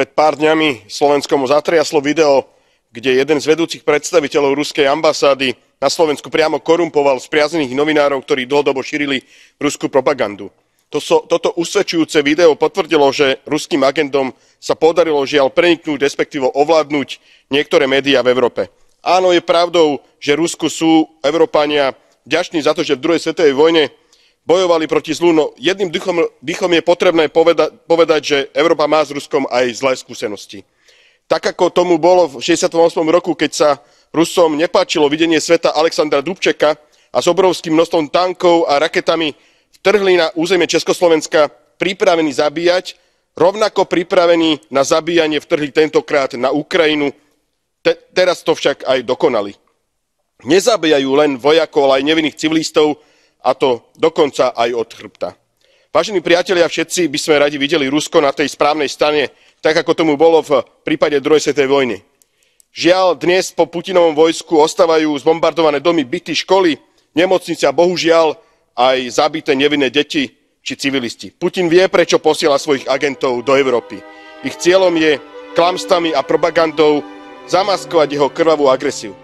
Pred pár dňami Slovenskom zatriaslo video, kde jeden z vedúcich predstaviteľov ruskej ambasády na Slovensku priamo korumpoval spriaznených novinárov, ktorí dlhodobo šírili ruskú propagandu. Toto usvedčujúce video potvrdilo, že ruským agentom sa podarilo žiaľ preniknúť, respektíve ovládnuť niektoré médiá v Európe. Áno, je pravdou, že Rusku sú Európania vďační za to, že v druhej svetovej vojne bojovali proti zlu, no jedným dychom je potrebné povedať, že Európa má s Ruskom aj zlé skúsenosti. Tak ako tomu bolo v 68. roku, keď sa Rusom nepáčilo videnie sveta Alexandra Dubčeka a s obrovským množstvom tankov a raketami vtrhli na územie Československa pripravení zabíjať, rovnako pripravení na zabíjanie vtrhli tentokrát na Ukrajinu. Teraz to však aj dokonali. Nezabíjajú len vojakov, ale aj nevinných civilistov, a to dokonca aj od chrbta. Vážení priatelia, všetci by sme radi videli Rusko na tej správnej strane, tak ako tomu bolo v prípade druhej svetovej vojny. Žiaľ, dnes po Putinovom vojsku ostávajú zbombardované domy, byty, školy, nemocnice a bohužiaľ aj zabité nevinné deti či civilisti. Putin vie, prečo posiela svojich agentov do Európy. Ich cieľom je klamstvami a propagandou zamaskovať jeho krvavú agresiu.